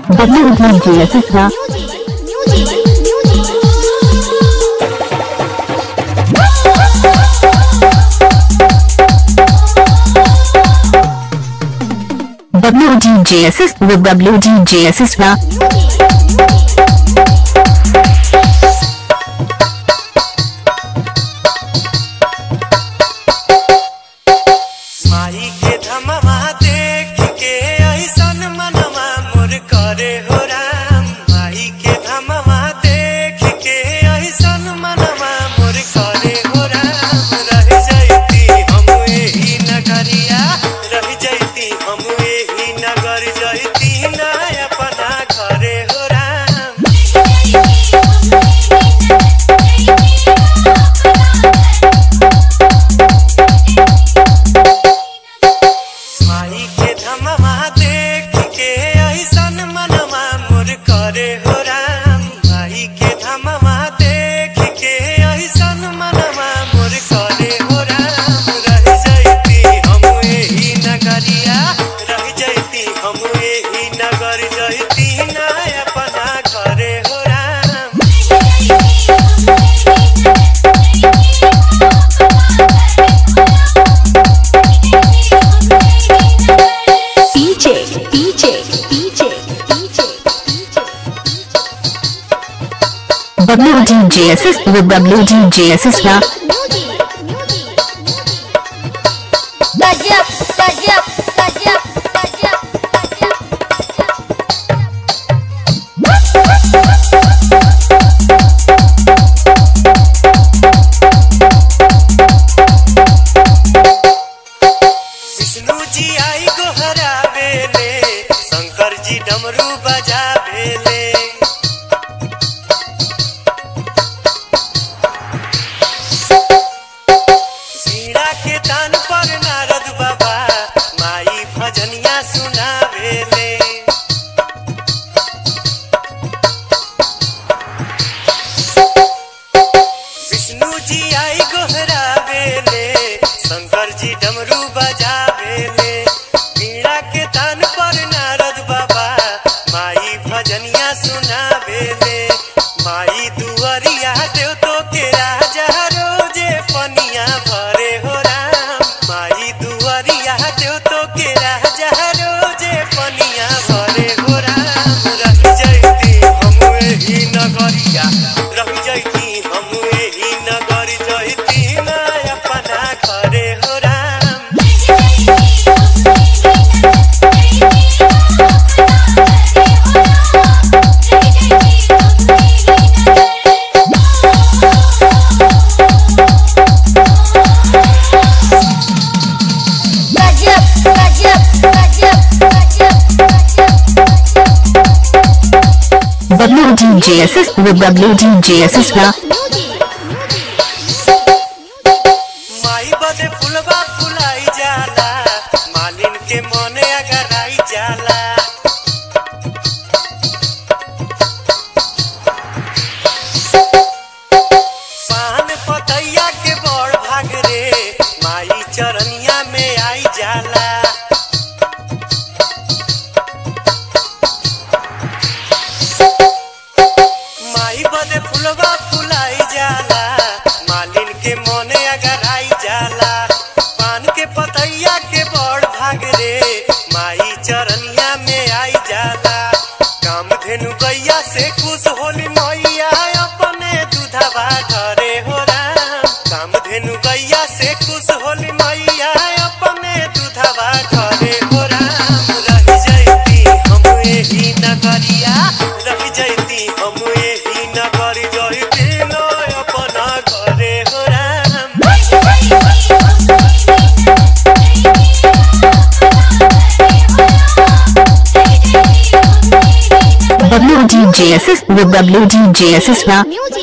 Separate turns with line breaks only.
WDJSSra WDJSS with WDJSSra
माई के धमवा देख के ऐसन मनवा मोर करे हो राम। माई के धमवा देख के ऐसन मनवा मोर करे हो राम। रह जैती हम एही नगरिया, रह जैती हम एही नगर, जैती ना अपना घरे हो राम। माई के धमवा देख के ऐसन मनवा मोर करे हो राम। माई के धमवा देख के ऐसन मनवा मोर करे हो राम। रह जैती हम एही नगरिया, रह जैती हम एही नगर, जैती ना अपना घरे हो Ram.
WDJSS with WDJSSra
Vishnu ji आई गोहरावेले, शंकर जी डमरू बजावेले। सीड़ा के तान पर नारद बाबा माई भजनिया सुनावेले। विष्णु जी आई गोहरावेले, शंकर जी डमरू बजावेले। पीड़ा के तान पर नारद बाबा माई भजनिया सुनावेले। माई दुआरिया देव तो के राजा रोजे पनिया भरे हो राम। माई दुआरिया देव तो के राजा रोजे पनिया भरे हो राम। रह जैती हम एही नगरिया, रह जैती हम एही नगर, जैती ना अपना घरे हो राम।
WDJSS with WDJSSra
माई बदे फुलवा फुलाई जाला, मालिन के मने अगर आई जाला। पान पतैया के बड़ भाग रे, माई चरनिया में आई जाला। माई बदे फुलवा फुलाई जाला, मालिन के मने अगर आई जाला। पान के पतैया के बड़ भाग रे, माई चरनिया में आई जाला। कामधेनु गैया से खुश होली मैया, अपने दूधवा घरे हो राम। कामधेनु गैया से खुश होली मैया, अपने दूधवा घरे हो राम। रह जैती हम एही नगरिया, रह जैती हम एही नगर, जैती ना अपना घरे हो राम।
WDJSS with WDJSSra